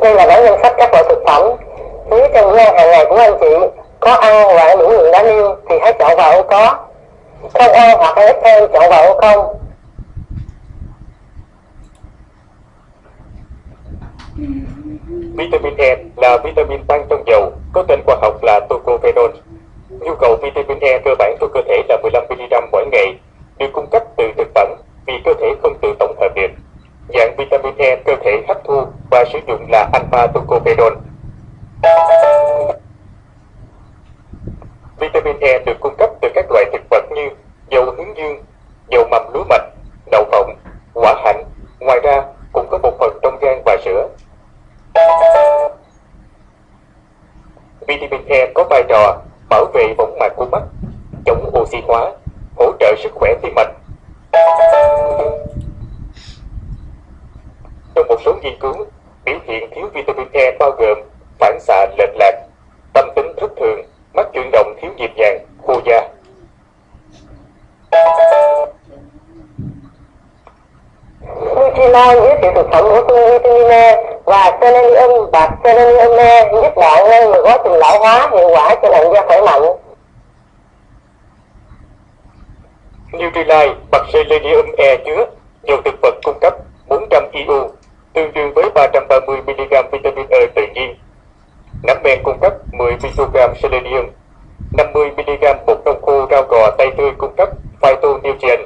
Đây là bản danh sách các loại thực phẩm. Nếu trong bữa ăn hàng ngày của anh chị có ăn hoặc những người đã nêu thì hãy chọn vào ô có. Không ăn hoặc ít ăn chọn vào ô không. Vitamin E là vitamin tăng trong dầu, có tên khoa học là tocopherol. Nhu cầu vitamin E cơ bản của cơ thể là 15mg mỗi ngày, được cung cấp từ thực phẩm vì cơ thể không tự tổng hợp được. Dạng vitamin E cơ thể hấp thu và sử dụng là alpha tocopherol. Vitamin E được cung cấp từ các loại thực vật như dầu hướng dương, dầu mầm lúa mạch, đậu phộng, quả hạnh. Ngoài ra cũng có một phần trong gan và sữa. Vitamin E có vai trò bảo vệ võng mạc của mắt, chống oxy hóa, hỗ trợ sức khỏe tim mạch. Trong một số nghiên cứu, biểu hiện thiếu vitamin E bao gồm phản xạ lệch lạc, tâm tính thất thường, mắt chuyển động thiếu nhịp nhàng, khô da. Nutrilite giới thiệu thực phẩm bổ sung vitamin E và selenium và selenium E giúp bạn ngăn ngừa quá trình lão hóa hiệu quả cho làn da khỏe mạnh. Nutrilite bạc selenium E chứa dầu thực vật cung cấp 400 IU, tương đương với 330mg vitamin E tự nhiên. Nấm men cung cấp 10 microgram selenium, 50mg bột nông khô rau gò tây tươi cung cấp phytonutrient.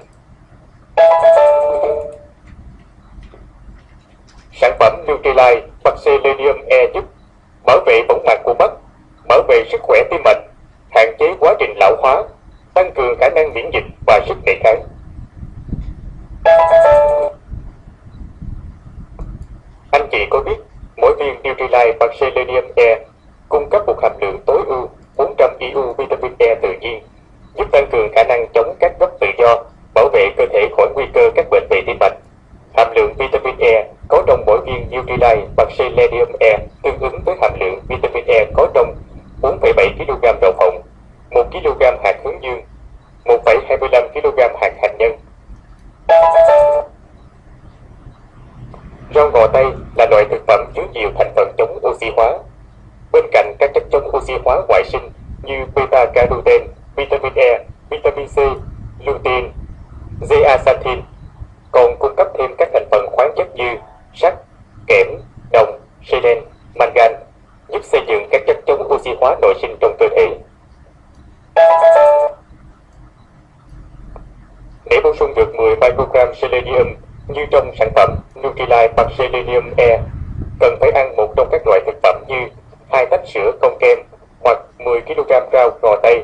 Sản phẩm Nutrilite bạc selenium E giúp bảo vệ võng mạc của mắt, bảo vệ sức khỏe tim mạch, hạn chế quá trình lão hóa, tăng cường khả năng miễn dịch và sức đề kháng. Anh chị có biết mỗi viên Nutrilite bạc selenium E cung cấp một hàm lượng tối ưu 400 IU vitamin E tự nhiên, giúp tăng cường khả năng chống các gốc tự do, bảo vệ cơ thể khỏi nguy cơ các bệnh về tim mạch. Hàm lượng vitamin E có trong mỗi viên Nutrilite bạc selenium E tương ứng với hàm lượng vitamin E có trong 4,7 kg đậu phộng, 1 kg hạt hướng dương, 1,25 kg hạt hạnh nhân. Rau ngò tây là loại thực phẩm chứa nhiều thành phần chống oxy hóa. Bên cạnh các chất chống oxy hóa ngoại sinh như beta-carotene, vitamin E, vitamin C, lutein, zeaxanthin, còn cung cấp thêm các thành phần khoáng chất như sắt, kẽm, đồng, selen, mangan, giúp xây dựng các chất chống oxy hóa nội sinh trong cơ thể. Để bổ sung được 10 microgram selenium như trong sản phẩm Nutrilite bạc selenium E, cần phải ăn một trong các loại thực phẩm như 2 tách sữa không kem hoặc 10 kg rau ngò tây.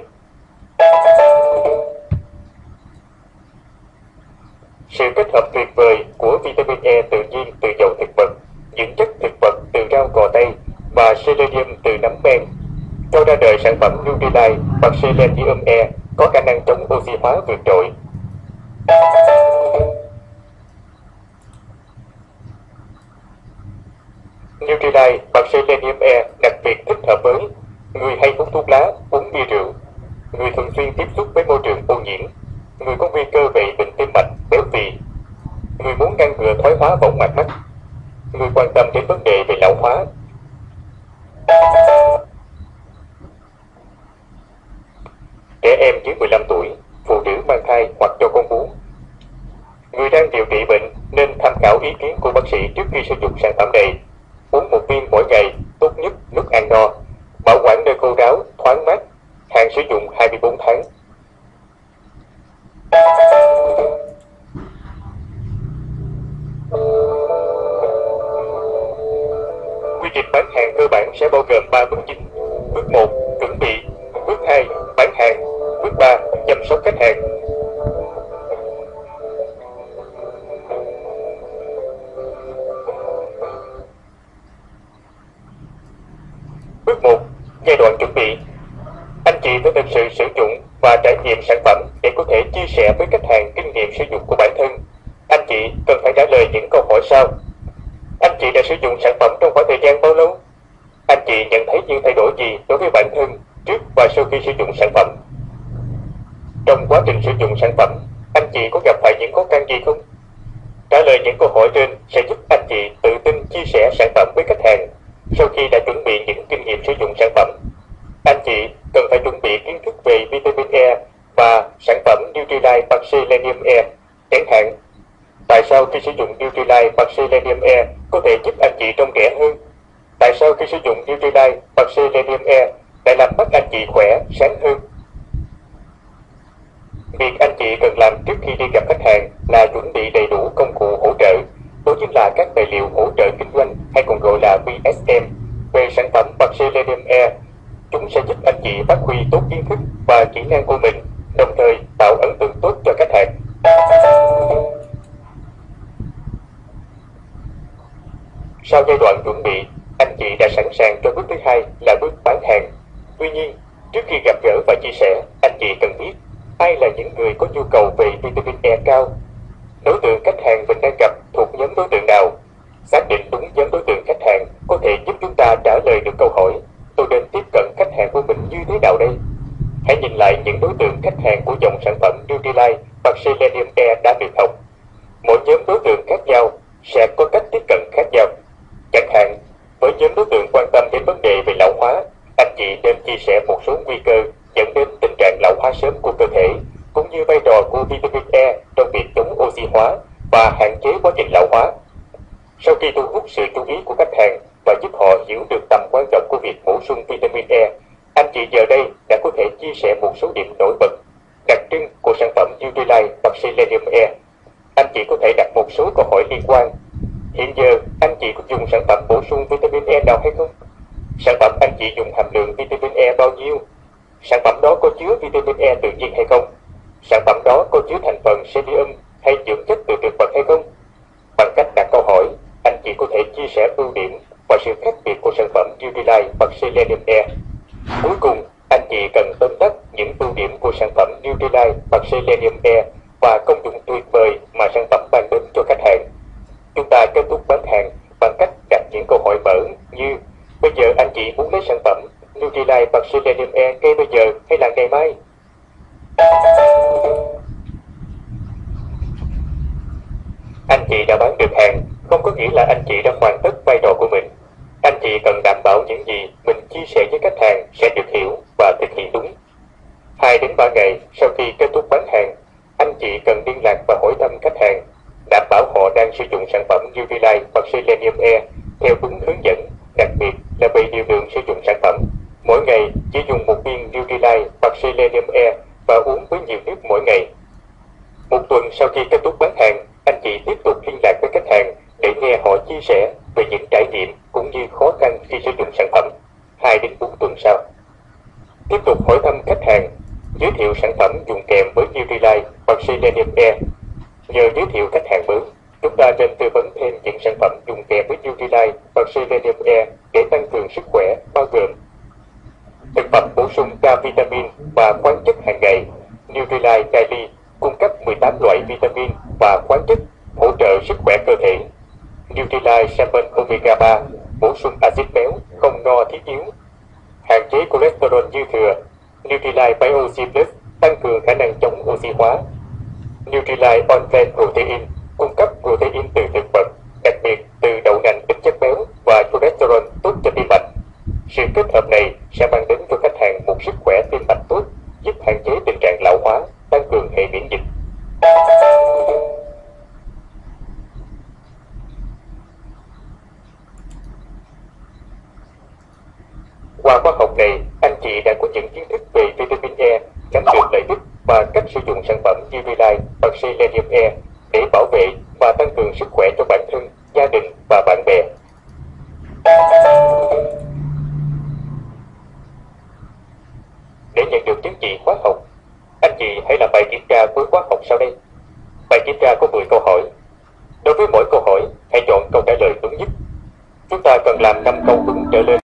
Sự kết hợp tuyệt vời của vitamin E tự nhiên từ dầu thực vật, dưỡng chất thực vật từ rau ngò tây và selenium từ nấm men cho ra đời sản phẩm Nutrilite bạc selenium E có khả năng chống oxy hóa vượt trội. Nutrilite bạc selenium E đặc biệt thích hợp với người hay hút thuốc lá, uống bia rượu, người thường xuyên tiếp xúc với môi trường ô nhiễm, người có nguy cơ về bệnh tim mạch, béo phì, người muốn ngăn ngừa thoái hóa võng mạc mắt, người quan tâm đến vấn đề về lão hóa. Trẻ em dưới 15 tuổi, phụ nữ mang thai hoặc cho con bú. Người đang điều trị bệnh nên tham khảo ý kiến của bác sĩ trước khi sử dụng sản phẩm này. Uống một viên mỗi ngày, tốt nhất lúc ăn no, bảo quản nơi khô ráo, thoáng mát, hạn sử dụng 24 tháng. Quy trình bán hàng cơ bản sẽ bao gồm 3 bước chính. Bước 1, chuẩn bị. Bước 2, bán hàng. Bước 3, chăm sóc khách hàng. Bước 1, giai đoạn chuẩn bị. Anh chị phải thực sự sử dụng và trải nghiệm sản phẩm để có thể chia sẻ với khách hàng kinh nghiệm sử dụng của bản thân. Anh chị cần phải trả lời những câu hỏi sau. Anh chị đã sử dụng sản phẩm trong khoảng thời gian bao lâu? Anh chị nhận thấy những thay đổi gì đối với bản thân trước và sau khi sử dụng sản phẩm? Trong quá trình sử dụng sản phẩm, anh chị có gặp phải những khó khăn gì không? Trả lời những câu hỏi trên sẽ giúp anh chị tự tin chia sẻ sản phẩm với khách hàng khi đã chuẩn bị những kinh nghiệm sử dụng sản phẩm, anh chị cần phải chuẩn bị kiến thức về vitamin E và sản phẩm Nutrilite bạc Selenium E. Chẳng hạn, tại sao khi sử dụng Nutrilite bạc Selenium E có thể giúp anh chị trông trẻ hơn? Tại sao khi sử dụng Nutrilite bạc Selenium E lại làm mắt anh chị khỏe, sáng hơn? Việc anh chị cần làm trước khi đi gặp khách hàng là chuẩn bị đầy đủ công cụ hỗ trợ, đó chính là các tài liệu hỗ trợ kinh doanh hay còn gọi là VSM về sản phẩm bạc Selenium E. Chúng sẽ giúp anh chị phát huy tốt kiến thức và kỹ năng của mình, đồng thời tạo ấn tượng tốt cho khách hàng. Sau giai đoạn chuẩn bị, anh chị đã sẵn sàng cho bước thứ hai là bước bán hàng. Tuy nhiên, trước khi gặp gỡ và chia sẻ, anh chị cần biết ai là những người có nhu cầu về vitamin E cao. Đối tượng khách hàng mình đang gặp thuộc nhóm đối tượng nào? Xác định đúng nhóm đối tượng khách hàng có thể giúp chúng ta trả lời được câu hỏi tôi nên tiếp cận khách hàng của mình như thế nào đây? Hãy nhìn lại những đối tượng khách hàng của dòng sản phẩm Nutrilite bạc Selenium E đã được học. Mỗi nhóm đối tượng khác nhau sẽ có cách tiếp cận khác nhau. Chẳng hạn, với nhóm đối tượng quan tâm đến vấn đề về lão hóa, anh chị nên chia sẻ một số nguy cơ dẫn đến tình trạng lão hóa sớm của cơ thể, cũng như vai trò của vitamin E trong việc chống oxy hóa và hạn chế quá trình lão hóa. Sau khi thu hút sự chú ý của khách hàng và giúp họ hiểu được tầm quan trọng của việc bổ sung vitamin E, anh chị giờ đây đã có thể chia sẻ một số điểm nổi bật, đặc trưng của sản phẩm Nutrilite bạc Selenium E. Anh chị có thể đặt một số câu hỏi liên quan. Hiện giờ, anh chị có dùng sản phẩm bổ sung vitamin E nào hay không? Sản phẩm anh chị dùng hàm lượng vitamin E bao nhiêu? Sản phẩm đó có chứa vitamin E tự nhiên hay không? Sản phẩm đó có chứa thành phần selenium hay dưỡng chất từ thực vật hay không? Bằng cách đặt câu hỏi, anh chị có thể chia sẻ ưu điểm và sự khác biệt của sản phẩm Nutrilite bạc Selenium E. Cuối cùng, anh chị cần tóm tắt những ưu điểm của sản phẩm Nutrilite bạc Selenium E và công dụng tuyệt vời mà sản phẩm mang đến cho khách hàng. Chúng ta kết thúc bán hàng bằng cách đặt những câu hỏi mở như: bây giờ anh chị muốn lấy sản phẩm Nutrilite bạc Selenium E ngay bây giờ hay là ngày mai? Anh chị đã bán được hàng không có nghĩa là anh chị đã hoàn tất vai trò của mình. Anh chị cần đảm bảo những gì mình chia sẻ với khách hàng sẽ được hiểu và thực hiện đúng. 2 đến 3 ngày sau khi kết thúc bán hàng, anh chị cần liên lạc và hỏi thăm khách hàng, đảm bảo họ đang sử dụng sản phẩm Nutrilite bạc Selenium E theo đúng hướng dẫn, đặc biệt là về liều lượng sử dụng sản phẩm. Mỗi ngày chỉ dùng một viên Nutrilite bạc Selenium E và uống với nhiều nước mỗi ngày. Một tuần sau khi kết thúc bán hàng, anh chị tiếp tục liên lạc với khách hàng để nghe họ chia sẻ về những trải nghiệm cũng như khó khăn khi sử dụng sản phẩm. 2 đến 4 tuần sau, tiếp tục hỏi thăm khách hàng, giới thiệu sản phẩm dùng kèm với Nutrilite bạc Selenium E. Nhờ giới thiệu khách hàng mới, chúng ta nên tư vấn thêm những sản phẩm dùng kèm với Nutrilite bạc Selenium E để tăng cường sức khỏe, bao gồm thực phẩm bổ sung K vitamin và khoáng chất hàng ngày. Nutrilite Kali cung cấp 18 loại vitamin và khoáng chất hỗ trợ sức khỏe cơ thể. Nutrilite Salmon Omega 3 bổ sung axit béo không no thiết yếu, hạn chế cholesterol dư thừa. Nutrilite Biosi Plus tăng cường khả năng chống oxy hóa. Nutrilite On Plant Protein cung cấp protein từ thực vật, đặc biệt từ đậu nành ít chất béo và cholesterol tốt cho tim mạch. Sự kết hợp này sẽ mang đến cho khách hàng một sức khỏe tim mạch tốt, giúp hạn chế tình trạng lão hóa, tăng cường hệ miễn dịch. Qua khóa học này, anh chị đã có những kiến thức về vitamin E, nắm được lợi ích và cách sử dụng sản phẩm Nutrilite bạc Selenium E để bảo vệ và tăng cường sức khỏe cho bản thân, gia đình và bạn bè. Để nhận được chứng chỉ khóa học, anh chị hãy làm bài kiểm tra cuối khóa học sau đây. Bài kiểm tra có 10 câu hỏi. Đối với mỗi câu hỏi, hãy chọn câu trả lời đúng nhất. Chúng ta cần làm 5 câu đúng trở lên.